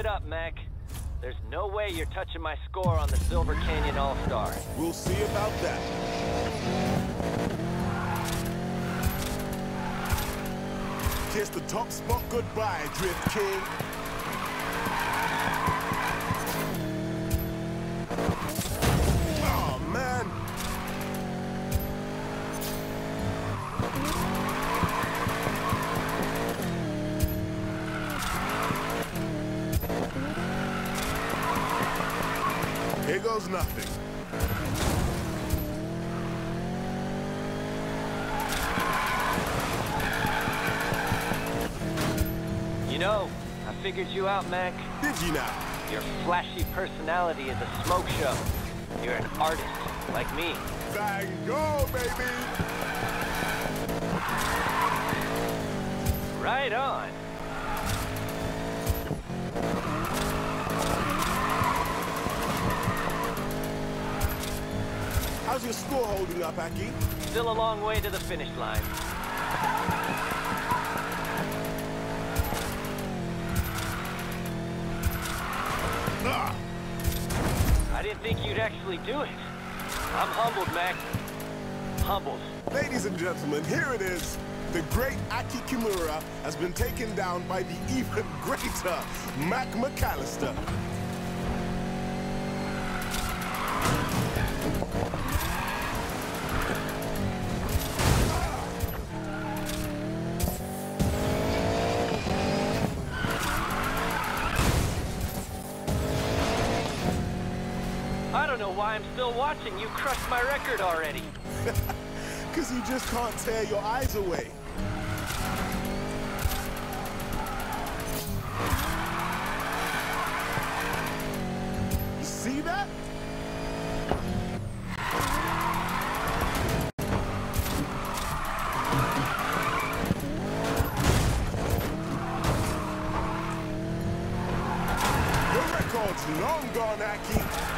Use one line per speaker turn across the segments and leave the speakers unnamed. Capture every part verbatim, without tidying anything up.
it up, Mac. There's no way you're touching my score on the Silver Canyon All-Star.
We'll see about that. Kiss the top spot goodbye, Drift King. Oh, man. Here goes nothing.
You know, I figured you out, Mac.
Did you now?
Your flashy personality is a smoke show. You're an artist, like me.
Van Gogh, baby!
Right on.
How's your score holding up, Aki?
Still a long way to the finish line.
Ah.
I didn't think you'd actually do it. I'm humbled, Mac. Humbled.
Ladies and gentlemen, here it is. The great Aki Kimura has been taken down by the even greater Mac McAllister.
I don't know why I'm still watching. You crushed my record already.
Because you just can't tear your eyes away. You see that? Your record's long gone, Aki.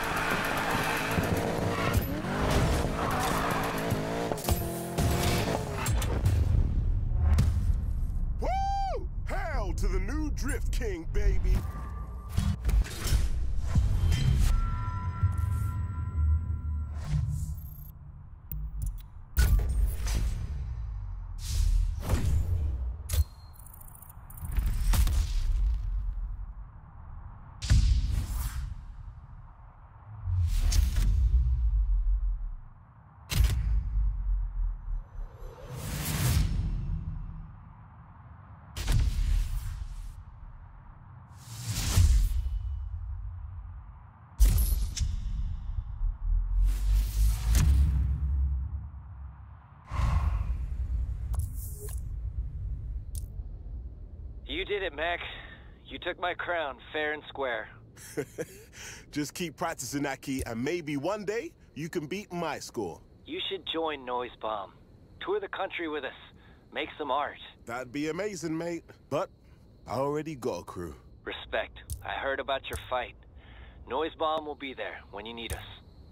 To the new Drift King, baby.
You did it, Mac. You took my crown fair and square.
Just keep practicing, Aki, and maybe one day you can beat my score.
You should join Noise Bomb. Tour the country with us. Make some art.
That'd be amazing, mate. But I already got a crew.
Respect. I heard about your fight. Noise Bomb will be there when you need us.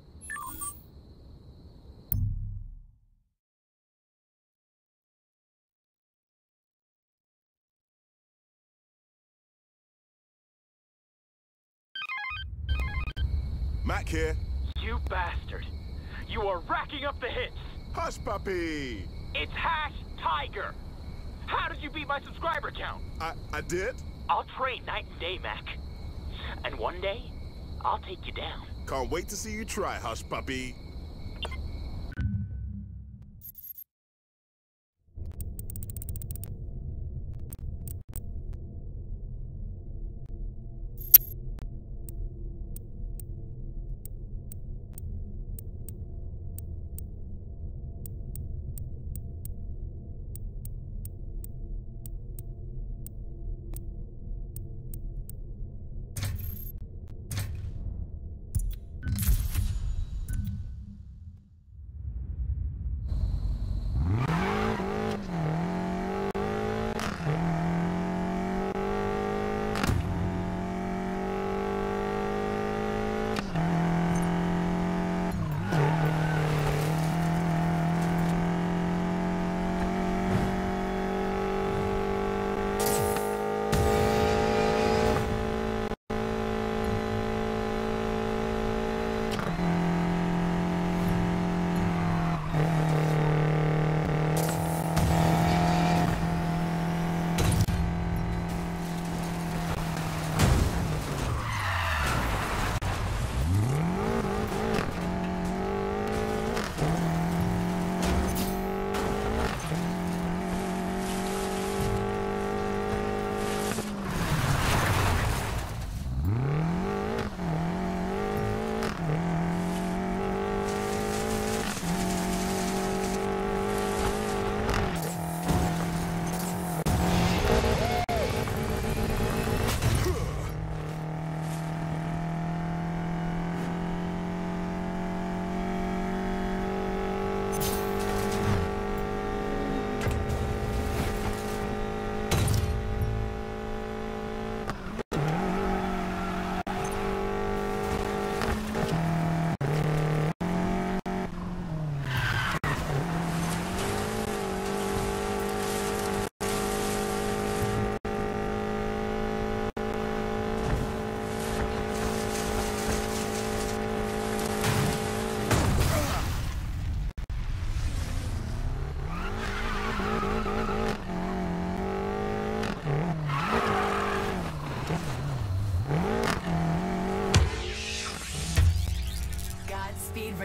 Mac here.
You bastard. You are racking up the hits.
Hush, puppy.
It's Hash Tiger. How did you beat my subscriber count?
I, I did?
I'll train night and day, Mac. And one day, I'll take you down.
Can't wait to see you try, Hush, puppy.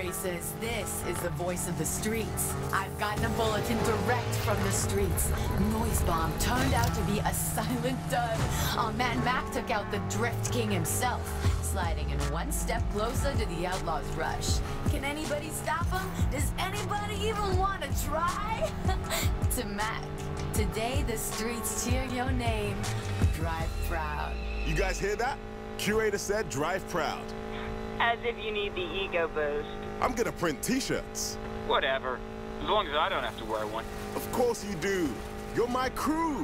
voices. This is the voice of the streets. I've gotten a bulletin direct from the streets. Noise Bomb turned out to be a silent dud. Our man Mac took out the Drift King himself, sliding in one step closer to the Outlaw's rush. Can anybody stop him? Does anybody even want to try? To Mac, today the streets cheer your name. Drive proud.
You guys hear that? Curator said drive proud.
As if you need the ego boost.
I'm gonna print t-shirts.
Whatever. As long as I don't have to wear one.
Of course you do. You're my crew.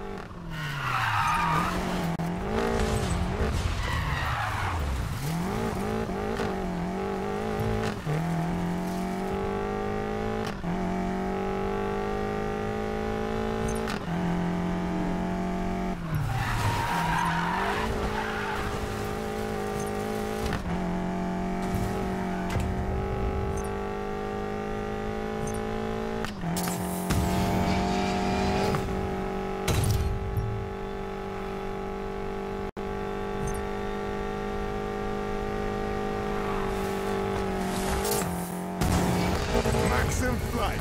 Max in flight.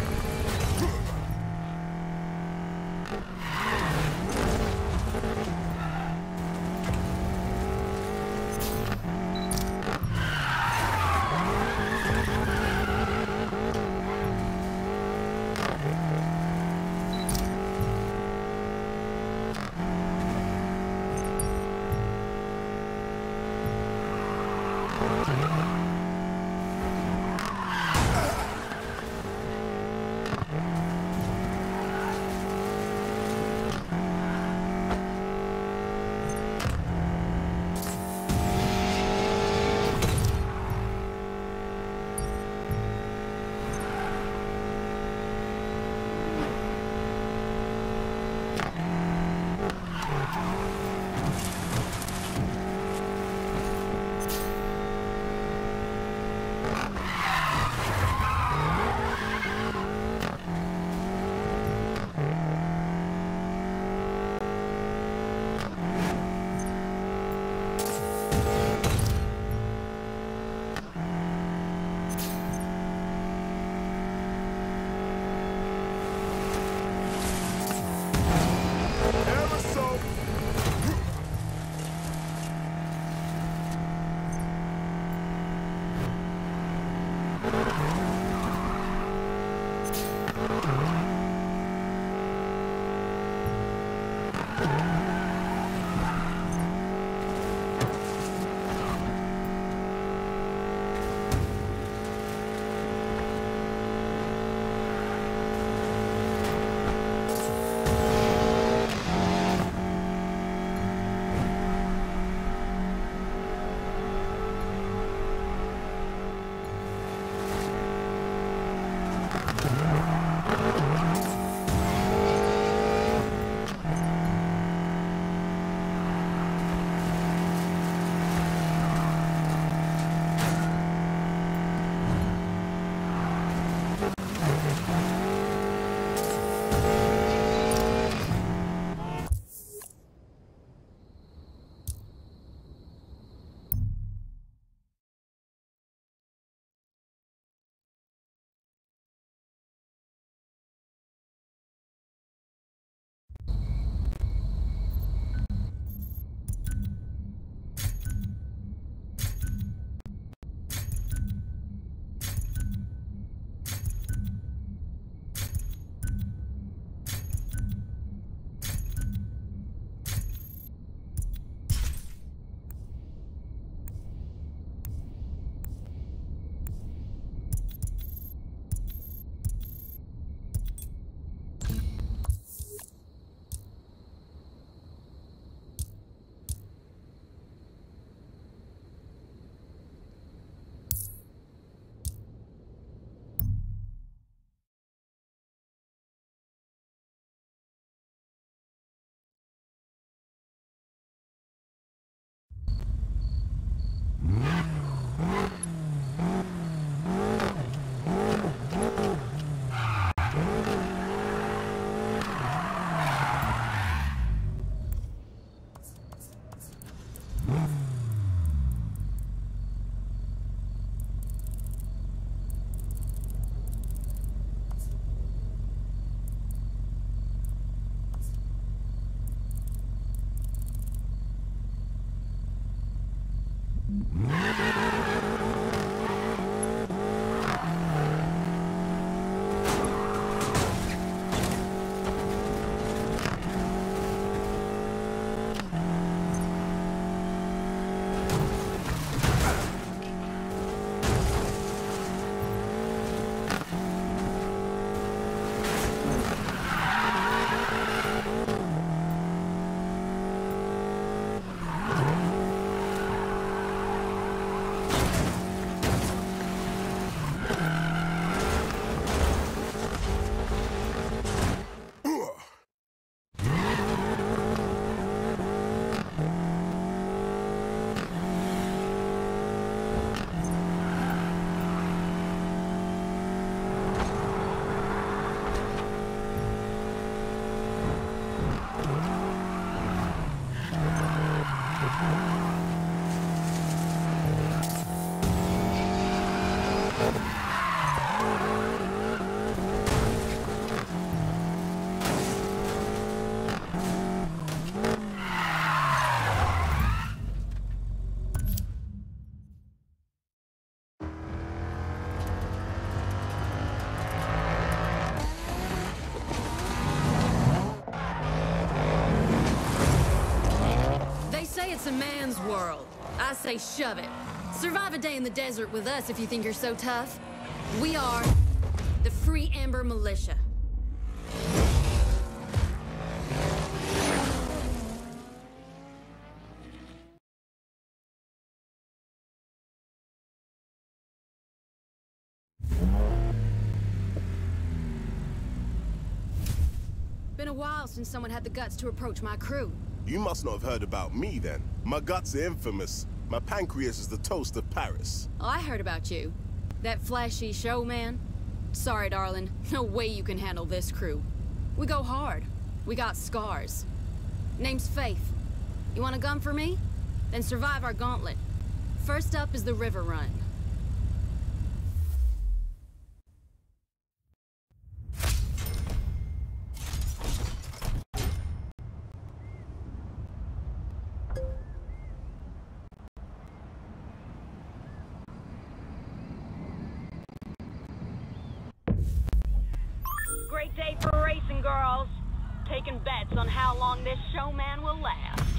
It's a man's world. I say shove it. Survive a day in the desert with us if you think you're so tough. We are the Free Amber Militia. Been a while since someone had the guts to approach my crew.
You must not have heard about me, then. My guts are infamous. My pancreas is the toast of Paris.
Oh, I heard about you. That flashy showman. Sorry, darling. No way you can handle this crew. We go hard. We got scars. Name's Faith. You want a gun for me? Then survive our gauntlet. First up is the River Run.
Great day for racing, girls. Taking bets on how long this showman will last.